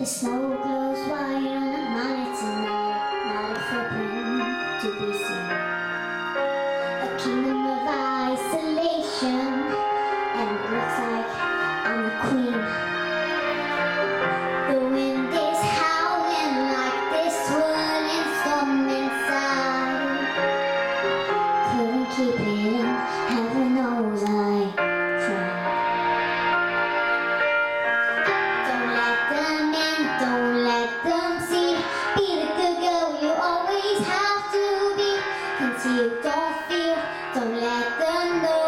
snow glows white on the mountain tonight, not a footprint to be seen. A kingdom of isolation, and it looks like I'm the queen. The wind is howling like this whirling storm inside. Couldn't keep it in, heaven knows I tried. Don't let them in, don't let them see. Be the good girl you always have to be. Until you don't feel, don't let them know.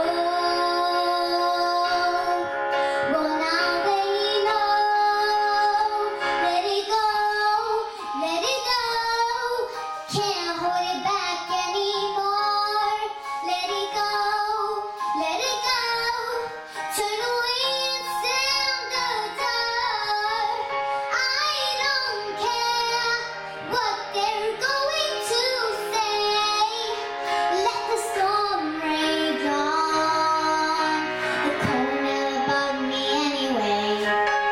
Well, now they know. Let it go, let it go. Can't hold it back anymore. Let it go, let it go. Turn away and stand the door. I don't care what they're going to say. Let the storm rage on. The cold never bugged me anyway.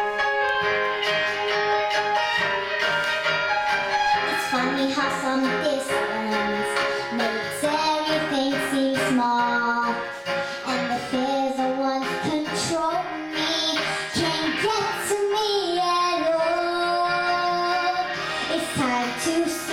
It's funny how some distance makes everything seem small, and the fears that once controlled me can't get to me at all. It's time to